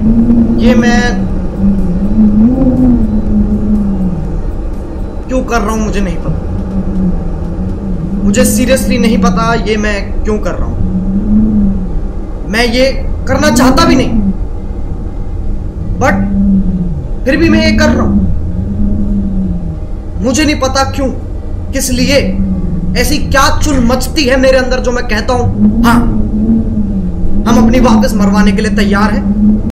ये मैं क्यों कर रहा हूं मुझे नहीं पता। मुझे सीरियसली नहीं पता ये मैं क्यों कर रहा हूं। मैं ये करना चाहता भी नहीं, बट फिर भी मैं ये कर रहा हूं। मुझे नहीं पता क्यों, किस लिए, ऐसी क्या चुल मचती है मेरे अंदर जो मैं कहता हूं हाँ हम अपनी वापस मरवाने के लिए तैयार हैं।